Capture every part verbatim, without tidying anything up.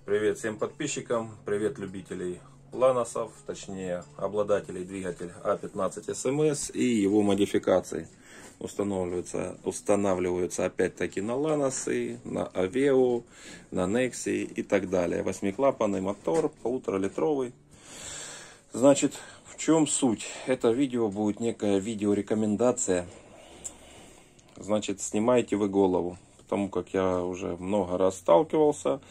Привет всем подписчикам, привет любителей ланосов, точнее обладателей двигателя А пятнадцать эс эм эс и его модификаций. Устанавливаются, устанавливаются опять-таки на ланосы, на Авео, на Некси и так далее. Восьмиклапанный мотор, полуторалитровый. Значит, в чем суть? Это видео будет некая видеорекомендация. Значит, снимайте вы голову, потому как я уже много раз сталкивался.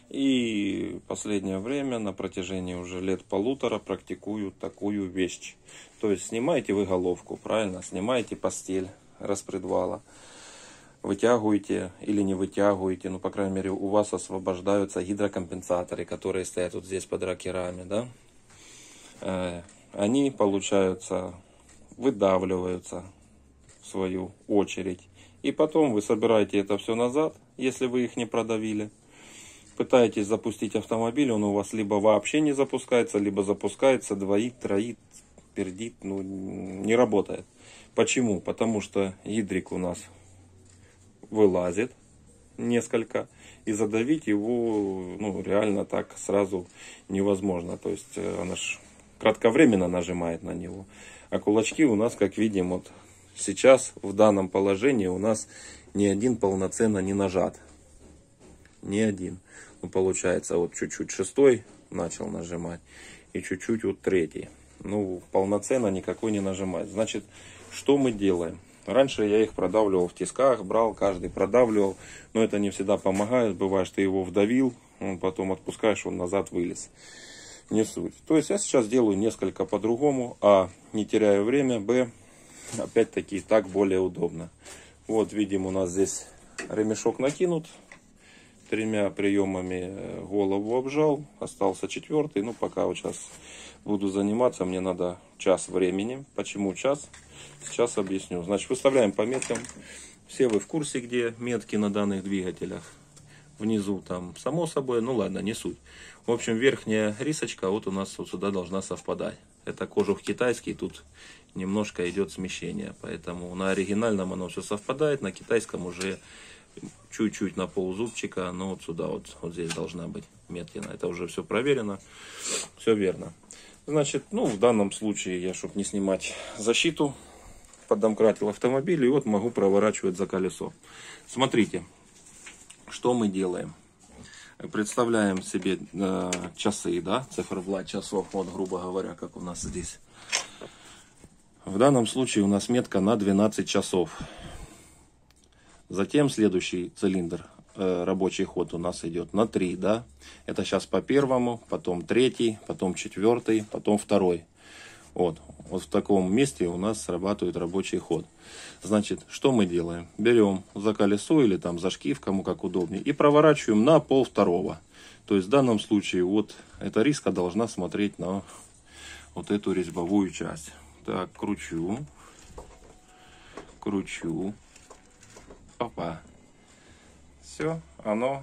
И последнее время, на протяжении уже лет полутора, практикую такую вещь. То есть снимаете вы головку, правильно? Снимаете постель распредвала. Вытягиваете или не вытягиваете. Ну, по крайней мере, у вас освобождаются гидрокомпенсаторы, которые стоят вот здесь под рокерами, да? Э, они, получаются, выдавливаются в свою очередь. И потом вы собираете это все назад, если вы их не продавили. Пытаетесь запустить автомобиль, он у вас либо вообще не запускается, либо запускается, двоит, троит, пердит, ну, не работает. Почему? Потому что гидрик у нас вылазит несколько, и задавить его, ну, реально так сразу невозможно. То есть она ж кратковременно нажимает на него. А кулачки у нас, как видим, вот сейчас в данном положении у нас ни один полноценно не нажат. Ни один. Ну, получается, вот чуть-чуть шестой начал нажимать и чуть-чуть вот третий. Ну, полноценно никакой не нажимает. Значит, что мы делаем? Раньше я их продавливал в тисках, брал, каждый продавливал, но это не всегда помогает. Бывает, что ты его вдавил, он потом отпускаешь, он назад вылез. Не суть. То есть я сейчас делаю несколько по-другому, а не теряю время, б, опять-таки так более удобно. Вот видим, у нас здесь ремешок накинут. Тремя приемами голову обжал, остался четвертый. Ну, пока вот сейчас буду заниматься, мне надо час времени. Почему час? Сейчас объясню. Значит, выставляем по меткам. Все вы в курсе, где метки на данных двигателях. Внизу там, само собой, ну ладно, не суть. В общем, верхняя рисочка вот у нас вот сюда должна совпадать. Это кожух китайский, тут немножко идет смещение. Поэтому на оригинальном оно все совпадает, на китайском уже чуть-чуть на ползубчика, но вот сюда вот, вот здесь должна быть меткина. Это уже все проверено, все верно. Значит, ну в данном случае я, чтобы не снимать защиту, поддомкратил автомобиль и вот могу проворачивать за колесо. Смотрите, что мы делаем. Представляем себе э, часы, да, циферблат часов, вот грубо говоря, как у нас здесь. В данном случае у нас метка на двенадцать часов. Затем следующий цилиндр, э, рабочий ход у нас идет на три, да. Это сейчас по первому, потом третий, потом четвертый, потом второй. Вот, вот в таком месте у нас срабатывает рабочий ход. Значит, что мы делаем? Берем за колесо или там за шкив, кому как удобнее, и проворачиваем на пол второго. То есть в данном случае вот эта риска должна смотреть на вот эту резьбовую часть. Так, кручу, кручу. Опа. Все, оно,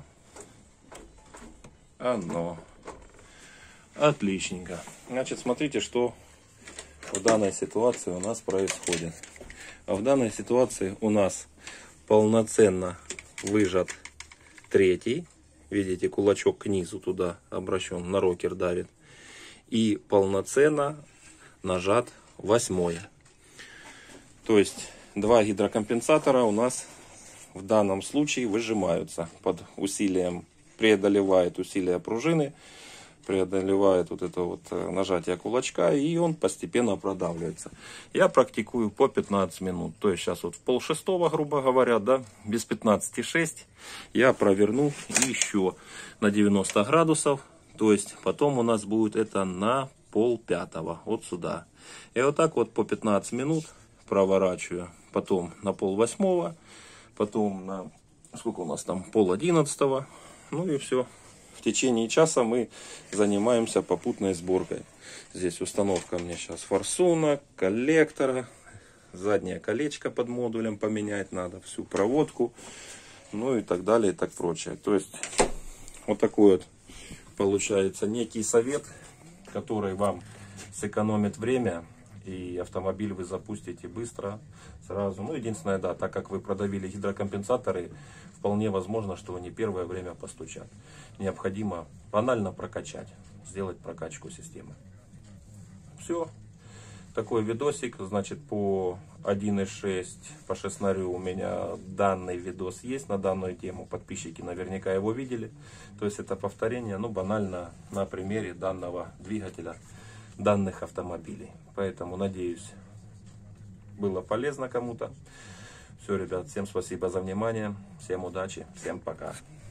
оно. Отличненько. Значит, смотрите, что в данной ситуации у нас происходит. А в данной ситуации у нас полноценно выжат третий. Видите, кулачок к низу туда обращен, на рокер давит. И полноценно нажат восьмой. То есть два гидрокомпенсатора у нас в данном случае выжимаются под усилием, преодолевает усилие пружины, преодолевает вот это вот нажатие кулачка, и он постепенно продавливается. Я практикую по пятнадцать минут. То есть сейчас вот в пол шестого, грубо говоря, да, без пятнадцати шесть я проверну еще на девяносто градусов. То есть потом у нас будет это на пол пятого, вот сюда. И вот так вот по пятнадцать минут проворачиваю. Потом на пол восьмого. Потом на, сколько у нас там, пол одиннадцатого. Ну и все. В течение часа мы занимаемся попутной сборкой. Здесь установка мне сейчас форсунок, коллектора. Заднее колечко под модулем поменять надо. Всю проводку. Ну и так далее и так прочее. То есть вот такой вот получается некий совет, который вам сэкономит время и автомобиль вы запустите быстро, сразу. Ну, единственное, да, так как вы продавили гидрокомпенсаторы, вполне возможно, что не первое время постучат. Необходимо банально прокачать, сделать прокачку системы. Все. Такой видосик, значит, по один и шесть, по шестнарю у меня данный видос есть на данную тему. Подписчики наверняка его видели. То есть это повторение, ну, банально на примере данного двигателя, данных автомобилей. Поэтому, надеюсь, было полезно кому-то. Все, ребят, всем спасибо за внимание, всем удачи, всем пока.